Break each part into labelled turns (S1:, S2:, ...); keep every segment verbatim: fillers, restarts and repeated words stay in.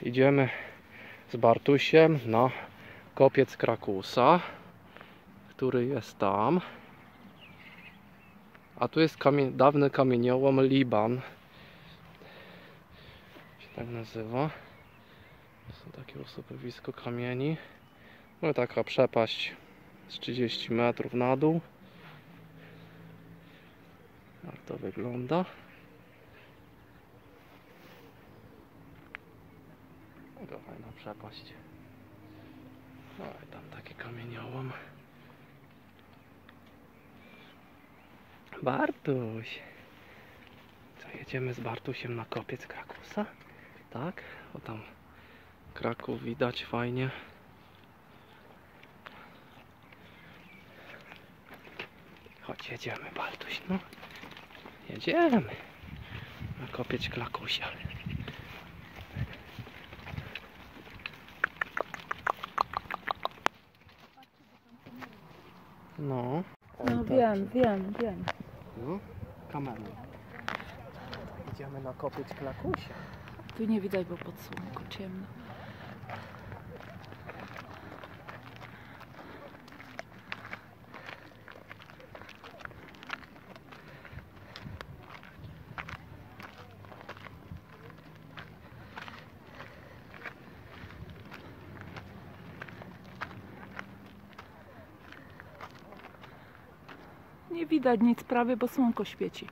S1: Idziemy z Bartusiem na kopiec Krakusa, który jest tam. A tu jest kamie dawny kamieniołom Liban. Się tak nazywa. To są takie usypowisko kamieni. No taka przepaść z trzydzieści metrów na dół. Jak to wygląda. Taka fajna przepaść. No i tam taki kamieniołom. Bartuś. Co, jedziemy z Bartusiem na kopiec Krakusa? Tak? O tam Kraków widać fajnie. Chodź, jedziemy, Bartuś, no. Jedziemy na kopiec Krakusia. No.
S2: No wiem, wiem, wiem.
S1: No, kamerę. Idziemy na kopiec Krakusia.
S2: Tu nie widać, bo pod słonko ciemno. Nie widać nic prawie, bo słonko świeci.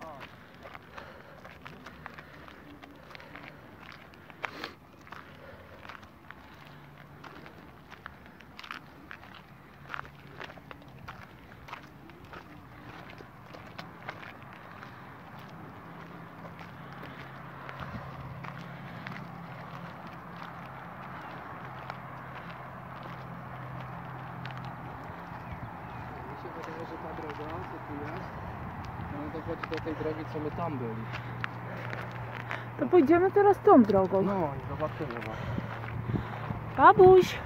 S1: Wydaje, że ta droga, co tu jest, ona dochodzi do tej drogi, co my tam byli.
S2: To pójdziemy teraz tą drogą.
S1: No i zobaczymy.
S2: Babuś!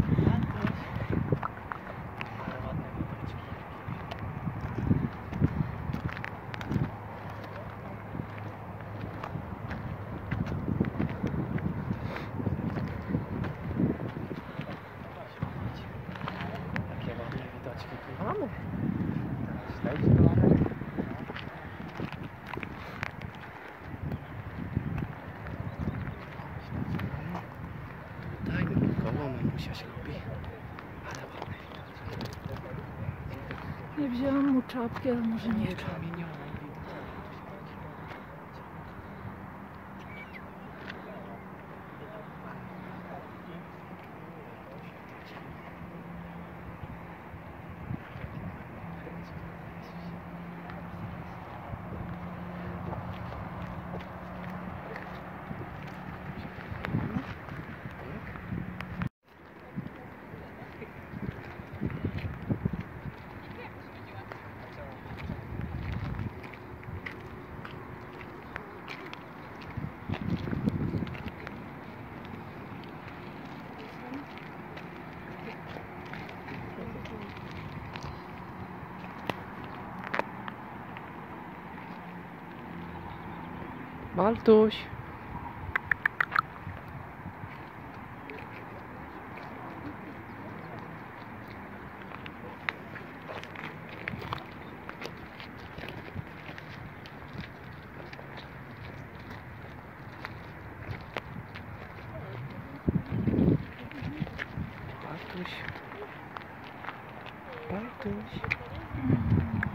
S1: Jakie ładne widoczki tu mamy. Teraz śledź dalej. Tutaj koło mamusia się lubi. Ale ładne widoczki.
S2: Nie wzięłam mu czapki, ale może nie czapki.
S1: Bartuś. Bartuś. Bartuś.